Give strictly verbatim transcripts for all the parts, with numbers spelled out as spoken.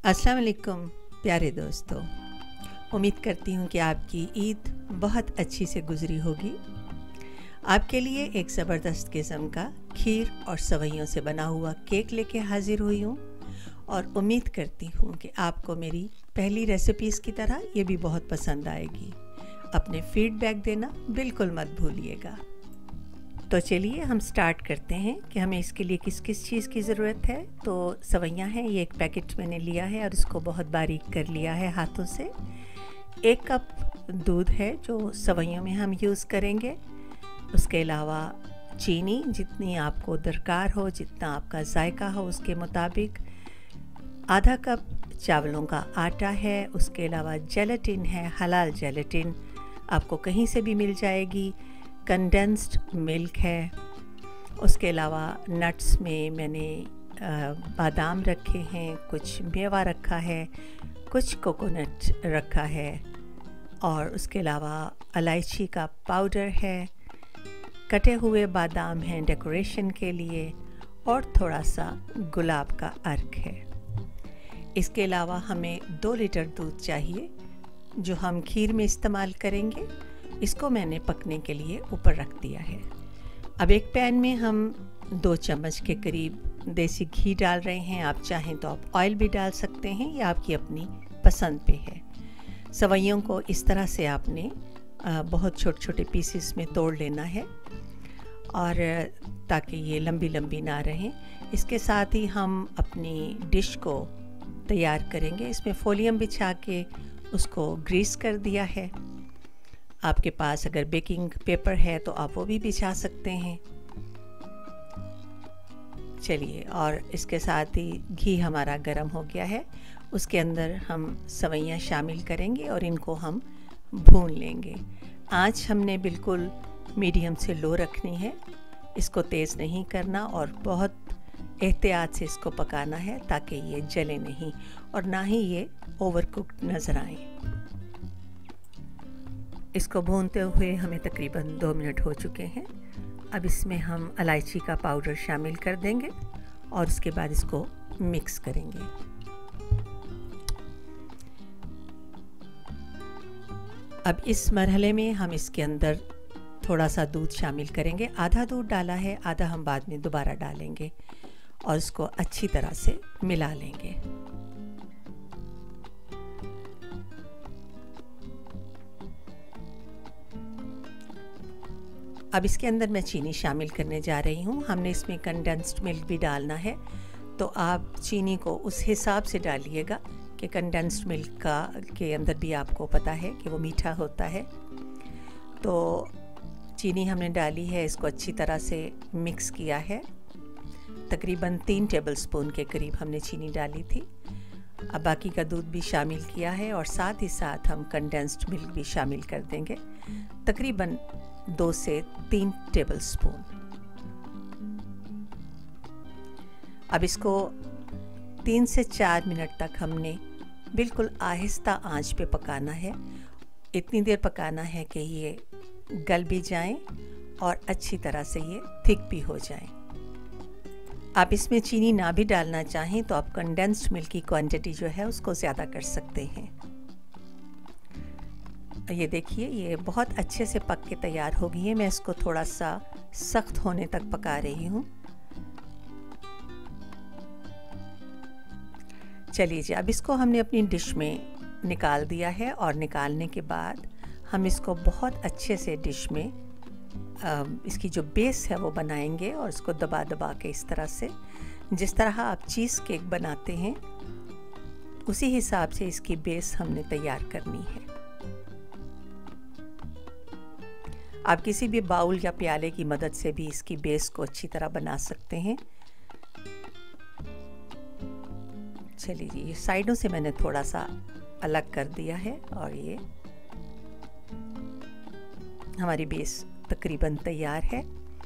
अस्सलाम वालेकुम प्यारे दोस्तों, उम्मीद करती हूँ कि आपकी ईद बहुत अच्छी से गुज़री होगी। आपके लिए एक ज़बरदस्त किस्म का खीर और सवैयों से बना हुआ केक लेके हाज़िर हुई हूँ और उम्मीद करती हूँ कि आपको मेरी पहली रेसिपीज़ की तरह ये भी बहुत पसंद आएगी। अपने फीडबैक देना बिल्कुल मत भूलिएगा। तो चलिए हम स्टार्ट करते हैं कि हमें इसके लिए किस किस चीज़ की ज़रूरत है। तो सवैयाँ हैं, ये एक पैकेट मैंने लिया है और इसको बहुत बारीक कर लिया है हाथों से। एक कप दूध है जो सवैयों में हम यूज़ करेंगे। उसके अलावा चीनी जितनी आपको दरकार हो, जितना आपका जायका हो उसके मुताबिक। आधा कप चावलों का आटा है। उसके अलावा जेलेटिन है, हलाल जेलेटिन आपको कहीं से भी मिल जाएगी। कंडेंस्ड मिल्क है। उसके अलावा नट्स में मैंने बादाम रखे हैं, कुछ मेवा रखा है, कुछ कोकोनट रखा है और उसके अलावा इलायची का पाउडर है, कटे हुए बादाम हैं डेकोरेशन के लिए और थोड़ा सा गुलाब का अर्क है। इसके अलावा हमें दो लीटर दूध चाहिए जो हम खीर में इस्तेमाल करेंगे। इसको मैंने पकने के लिए ऊपर रख दिया है। अब एक पैन में हम दो चम्मच के करीब देसी घी डाल रहे हैं। आप चाहें तो आप ऑयल भी डाल सकते हैं, या आपकी अपनी पसंद पे है। सवैयों को इस तरह से आपने बहुत छोटे छोटे पीसेस में तोड़ लेना है और ताकि ये लंबी लंबी ना रहें। इसके साथ ही हम अपनी डिश को तैयार करेंगे। इसमें फोलियम बिछा के उसको ग्रीस कर दिया है। आपके पास अगर बेकिंग पेपर है तो आप वो भी बिछा सकते हैं। चलिए, और इसके साथ ही घी हमारा गर्म हो गया है। उसके अंदर हम सवैयाँ शामिल करेंगे और इनको हम भून लेंगे। आँच हमने बिल्कुल मीडियम से लो रखनी है, इसको तेज़ नहीं करना और बहुत एहतियात से इसको पकाना है ताकि ये जले नहीं और ना ही ये ओवरकुक्ड नज़र आए। इसको भूनते हुए हमें तकरीबन दो मिनट हो चुके हैं। अब इसमें हम इलायची का पाउडर शामिल कर देंगे और उसके बाद इसको मिक्स करेंगे। अब इस मरहले में हम इसके अंदर थोड़ा सा दूध शामिल करेंगे। आधा दूध डाला है, आधा हम बाद में दोबारा डालेंगे और इसको अच्छी तरह से मिला लेंगे। अब इसके अंदर मैं चीनी शामिल करने जा रही हूँ। हमने इसमें कंडेंस्ड मिल्क भी डालना है, तो आप चीनी को उस हिसाब से डालिएगा कि कंडेंस्ड मिल्क का के अंदर भी आपको पता है कि वो मीठा होता है। तो चीनी हमने डाली है, इसको अच्छी तरह से मिक्स किया है। तकरीबन तीन टेबलस्पून के करीब हमने चीनी डाली थी। अब बाकी का दूध भी शामिल किया है और साथ ही साथ हम कंडेंस्ड मिल्क भी शामिल कर देंगे, तकरीबन दो से तीन टेबलस्पून। अब इसको तीन से चार मिनट तक हमने बिल्कुल आहिस्ता आंच पे पकाना है। इतनी देर पकाना है कि ये गल भी जाएं और अच्छी तरह से ये थिक भी हो जाएं। आप इसमें चीनी ना भी डालना चाहें तो आप कंडेंस्ड मिल्क की क्वांटिटी जो है उसको ज़्यादा कर सकते हैं। ये देखिए, ये बहुत अच्छे से पक के तैयार हो गई है। मैं इसको थोड़ा सा सख्त होने तक पका रही हूँ। चलिए जी, अब इसको हमने अपनी डिश में निकाल दिया है और निकालने के बाद हम इसको बहुत अच्छे से डिश में आ, इसकी जो बेस है वो बनाएंगे और इसको दबा दबा के इस तरह से, जिस तरह आप चीज़ केक बनाते हैं उसी हिसाब से इसकी बेस हमने तैयार करनी है। आप किसी भी बाउल या प्याले की मदद से भी इसकी बेस को अच्छी तरह बना सकते हैं। चलिए जी, ये साइडों से मैंने थोड़ा सा अलग कर दिया है और ये हमारी बेस तकरीबन तैयार है।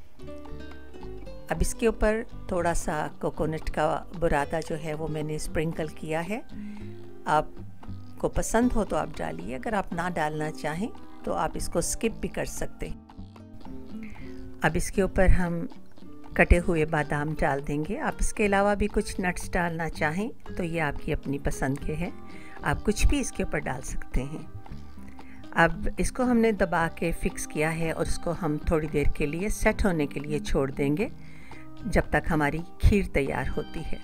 अब इसके ऊपर थोड़ा सा कोकोनट का बुरादा जो है वो मैंने स्प्रिंकल किया है। आपको पसंद हो तो आप डालिए, अगर आप ना डालना चाहें तो आप इसको स्किप भी कर सकते हैं। अब इसके ऊपर हम कटे हुए बादाम डाल देंगे। आप इसके अलावा भी कुछ नट्स डालना चाहें तो ये आपकी अपनी पसंद के हैं, आप कुछ भी इसके ऊपर डाल सकते हैं। अब इसको हमने दबा के फिक्स किया है और इसको हम थोड़ी देर के लिए सेट होने के लिए छोड़ देंगे जब तक हमारी खीर तैयार होती है।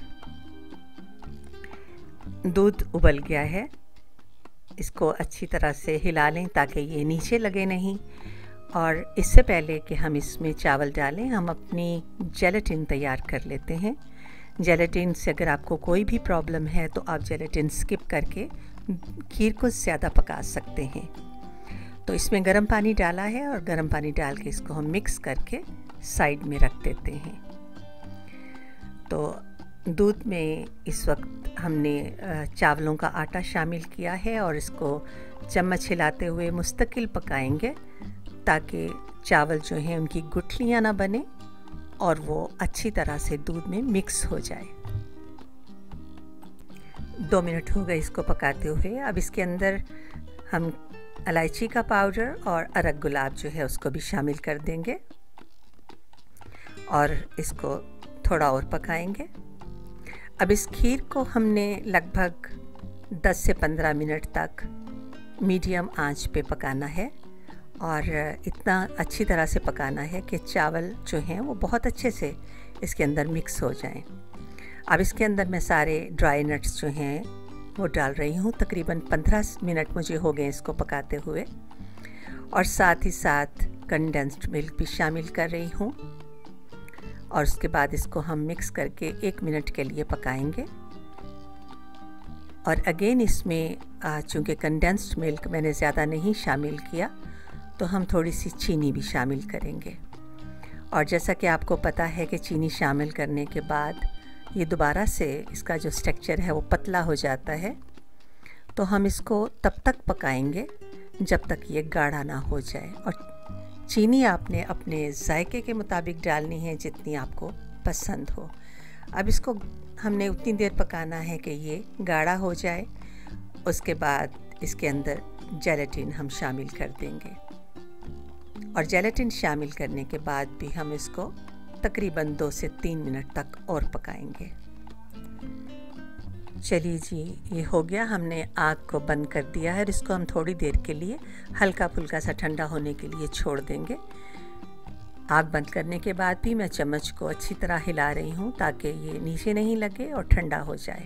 दूध उबल गया है, इसको अच्छी तरह से हिला लें ताकि ये नीचे लगे नहीं। और इससे पहले कि हम इसमें चावल डालें, हम अपनी जेलेटिन तैयार कर लेते हैं। जेलेटिन से अगर आपको कोई भी प्रॉब्लम है तो आप जेलेटिन स्किप करके खीर को ज़्यादा पका सकते हैं। तो इसमें गर्म पानी डाला है और गर्म पानी डाल के इसको हम मिक्स करके साइड में रख देते हैं। तो दूध में इस वक्त हमने चावलों का आटा शामिल किया है और इसको चम्मच हिलाते हुए मुस्तकिल पकाएंगे ताकि चावल जो हैं उनकी गुठलियाँ ना बने और वो अच्छी तरह से दूध में मिक्स हो जाए। दो मिनट हो गए इसको पकाते हुए। अब इसके अंदर हम इलायची का पाउडर और अरग गुलाब जो है उसको भी शामिल कर देंगे और इसको थोड़ा और पकाएंगे। अब इस खीर को हमने लगभग दस से पंद्रह मिनट तक मीडियम आंच पे पकाना है और इतना अच्छी तरह से पकाना है कि चावल जो हैं वो बहुत अच्छे से इसके अंदर मिक्स हो जाएं। अब इसके अंदर मैं सारे ड्राई नट्स जो हैं वो डाल रही हूँ। तकरीबन पंद्रह मिनट मुझे हो गए इसको पकाते हुए और साथ ही साथ कंडेंस्ड मिल्क भी शामिल कर रही हूँ और उसके बाद इसको हम मिक्स करके एक मिनट के लिए पकाएंगे। और अगेन इसमें चूँकि कंडेंस्ड मिल्क मैंने ज़्यादा नहीं शामिल किया तो हम थोड़ी सी चीनी भी शामिल करेंगे। और जैसा कि आपको पता है कि चीनी शामिल करने के बाद ये दोबारा से इसका जो स्ट्रक्चर है वो पतला हो जाता है, तो हम इसको तब तक पकाएंगे जब तक ये गाढ़ा ना हो जाए। और चीनी आपने अपने जायके के मुताबिक डालनी है जितनी आपको पसंद हो। अब इसको हमने उतनी देर पकाना है कि ये गाढ़ा हो जाए। उसके बाद इसके अंदर जेलेटिन हम शामिल कर देंगे और जेलेटिन शामिल करने के बाद भी हम इसको तकरीबन दो से तीन मिनट तक और पकाएंगे। चलिए जी, ये हो गया। हमने आग को बंद कर दिया है और इसको हम थोड़ी देर के लिए हल्का फुल्का सा ठंडा होने के लिए छोड़ देंगे। आग बंद करने के बाद भी मैं चम्मच को अच्छी तरह हिला रही हूँ ताकि ये नीचे नहीं लगे और ठंडा हो जाए।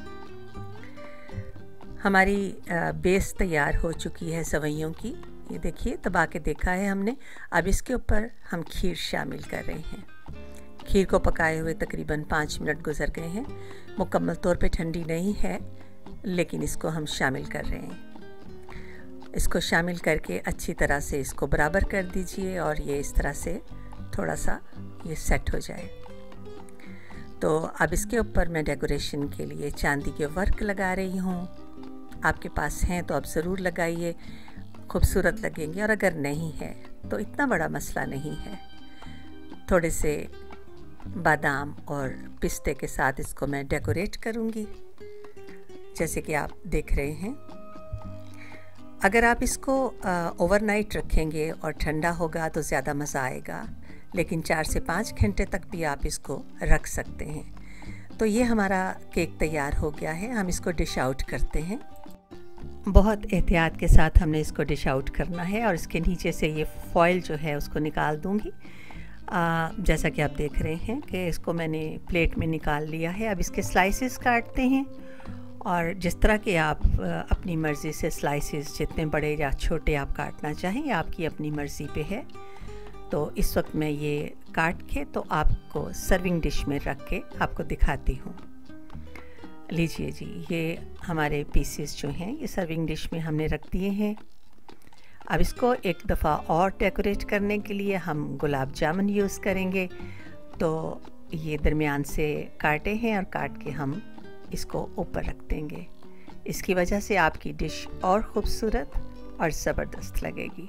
हमारी बेस तैयार हो चुकी है सेवइयों की। ये देखिए, दबा के देखा है हमने। अब इसके ऊपर हम खीर शामिल कर रहे हैं। खीर को पकाए हुए तकरीबन पाँच मिनट गुजर गए हैं। मुकम्मल तौर पे ठंडी नहीं है, लेकिन इसको हम शामिल कर रहे हैं। इसको शामिल करके अच्छी तरह से इसको बराबर कर दीजिए और ये इस तरह से थोड़ा सा ये सेट हो जाए। तो अब इसके ऊपर मैं डेकोरेशन के लिए चांदी के वर्क लगा रही हूँ। आपके पास हैं तो आप ज़रूर लगाइए, खूबसूरत लगेंगे। और अगर नहीं है तो इतना बड़ा मसला नहीं है। थोड़े से बादाम और पिस्ते के साथ इसको मैं डेकोरेट करूँगी, जैसे कि आप देख रहे हैं। अगर आप इसको ओवरनाइट रखेंगे और ठंडा होगा तो ज़्यादा मज़ा आएगा, लेकिन चार से पाँच घंटे तक भी आप इसको रख सकते हैं। तो ये हमारा केक तैयार हो गया है। हम इसको डिश आउट करते हैं। बहुत एहतियात के साथ हमने इसको डिश आउट करना है और इसके नीचे से ये फॉइल जो है उसको निकाल दूँगी। आ, जैसा कि आप देख रहे हैं कि इसको मैंने प्लेट में निकाल लिया है। अब इसके स्लाइसेस काटते हैं और जिस तरह के आप अपनी मर्ज़ी से स्लाइसेस जितने बड़े या छोटे आप काटना चाहें, ये आपकी अपनी मर्ज़ी पे है। तो इस वक्त मैं ये काट के तो आपको सर्विंग डिश में रख के आपको दिखाती हूँ। लीजिए जी, ये हमारे पीसेस जो हैं ये सर्विंग डिश में हमने रख दिए हैं। अब इसको एक दफ़ा और डेकोरेट करने के लिए हम गुलाब जामुन यूज़ करेंगे। तो ये दरमियान से काटे हैं और काट के हम इसको ऊपर रख देंगे। इसकी वजह से आपकी डिश और ख़ूबसूरत और ज़बरदस्त लगेगी।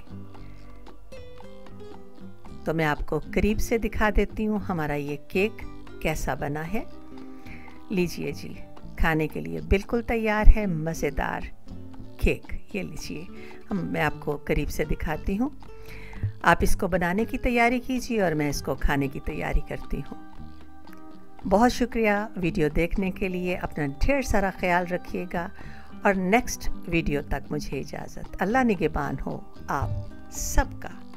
तो मैं आपको करीब से दिखा देती हूँ हमारा ये केक कैसा बना है। लीजिए जी, खाने के लिए बिल्कुल तैयार है मज़ेदार केक। ये लीजिए, हम मैं आपको करीब से दिखाती हूँ। आप इसको बनाने की तैयारी कीजिए और मैं इसको खाने की तैयारी करती हूँ। बहुत शुक्रिया वीडियो देखने के लिए। अपना ढेर सारा ख्याल रखिएगा और नेक्स्ट वीडियो तक मुझे इजाज़त। अल्लाह निगहबान हो आप सबका।